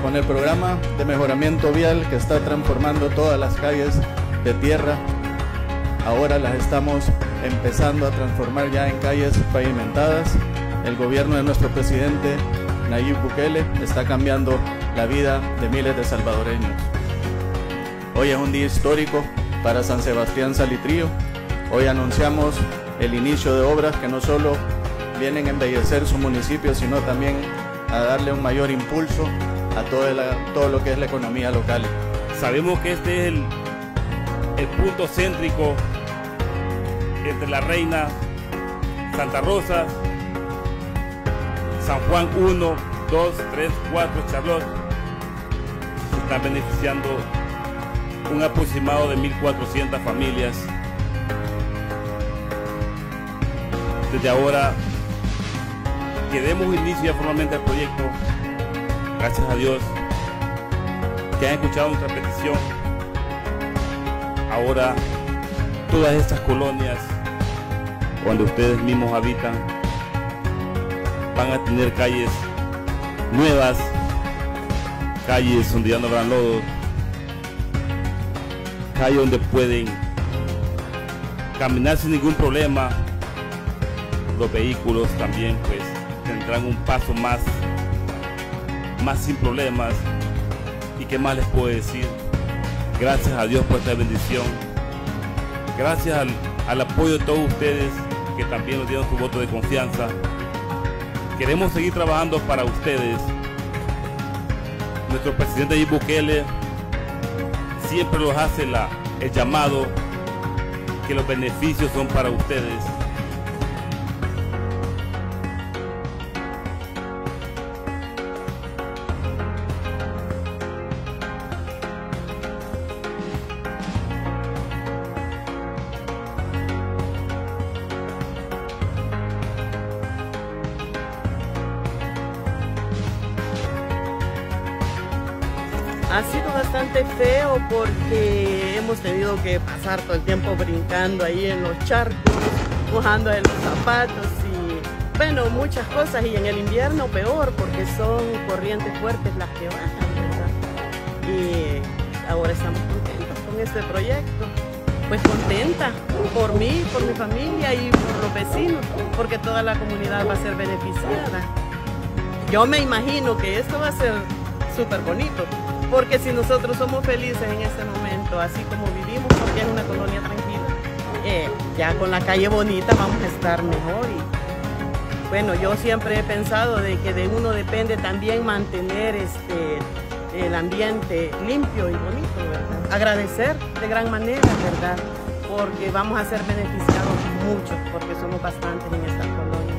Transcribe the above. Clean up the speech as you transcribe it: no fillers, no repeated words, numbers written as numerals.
con el programa de mejoramiento vial que está transformando todas las calles de tierra. Ahora las estamos empezando a transformar ya en calles pavimentadas. El gobierno de nuestro presidente Nayib Bukele está cambiando la vida de miles de salvadoreños. Hoy es un día histórico para San Sebastián Salitrío. Hoy anunciamos el inicio de obras que no solo vienen a embellecer su municipio, sino también a darle un mayor impulso a todo lo que es la economía local. Sabemos que este es el punto céntrico entre La Reina, Santa Rosa, San Juan 1, 2, 3, 4, Charlotte. Se están beneficiando un aproximado de 1.400 familias. Desde ahora que demos inicio ya formalmente al proyecto, gracias a Dios que han escuchado nuestra petición. Ahora todas estas colonias donde ustedes mismos habitan van a tener calles nuevas, calles donde ya no habrán lodo, calles donde pueden caminar sin ningún problema. Los vehículos también pues tendrán un paso más sin problemas. Y qué más les puedo decir, gracias a Dios por esta bendición, gracias al apoyo de todos ustedes que también nos dieron su voto de confianza. Queremos seguir trabajando para ustedes. Nuestro presidente Nayib Bukele siempre nos hace el llamado que los beneficios son para ustedes. Ha sido bastante feo porque hemos tenido que pasar todo el tiempo brincando ahí en los charcos, mojando en los zapatos y bueno, muchas cosas. Y en el invierno peor porque son corrientes fuertes las que bajan, ¿verdad? Y ahora estamos contentos con este proyecto. Pues contenta por mí, por mi familia y por los vecinos, porque toda la comunidad va a ser beneficiada. Yo me imagino que esto va a ser súper bonito. Porque si nosotros somos felices en este momento, así como vivimos, porque es una colonia tranquila, ya con la calle bonita vamos a estar mejor. Y bueno, yo siempre he pensado de que de uno depende también mantener el ambiente limpio y bonito, ¿verdad? Agradecer de gran manera, ¿verdad? Porque vamos a ser beneficiados muchos, porque somos bastantes en esta colonia.